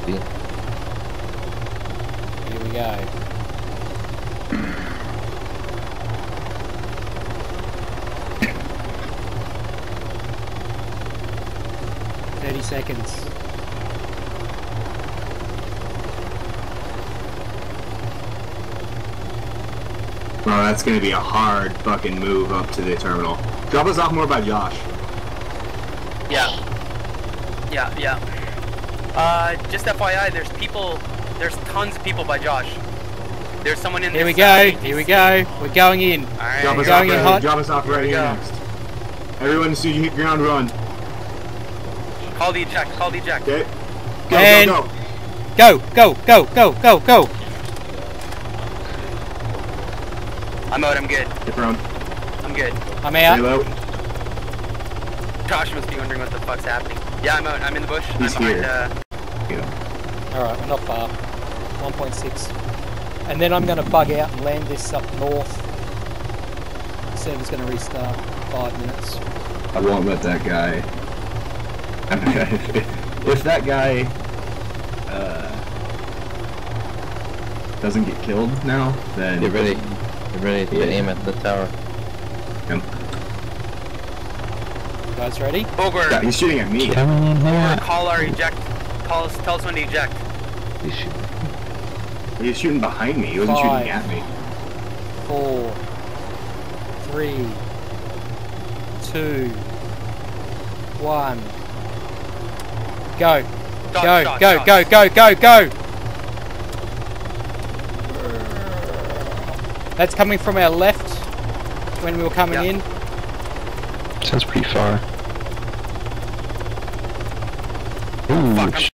feet. Here we go. Seconds. Well, that's gonna be a hard fucking move up to the terminal. Drop us off more by Josh. Yeah. Just FYI, there's tons of people by Josh. There's someone in there. Here we go. We're going in. Alright. Drop us off right here next. Everyone, so you hit ground run. Call the eject. Okay. Go. I'm out, I'm good. Hit run. I'm good. I'm out. Reload. Josh must be wondering what the fuck's happening. Yeah, I'm out. I'm in the bush. He's I'm behind, here. Alright, we're not far. 1.6. And then I'm going to bug out and land this up north. The server's going to restart 5 minutes. I won't let that guy. If that guy doesn't get killed now, then Get ready to aim at the tower. Yep. You guys ready? Bogor, Yeah, he's shooting at me. Coming in here. call our eject. Tell us when to eject. He was shooting behind me. He wasn't shooting at me. 4, 3, 2, 1. Go. Go. That's coming from our left when we were coming in. Sounds pretty far. Ooh, Fuck,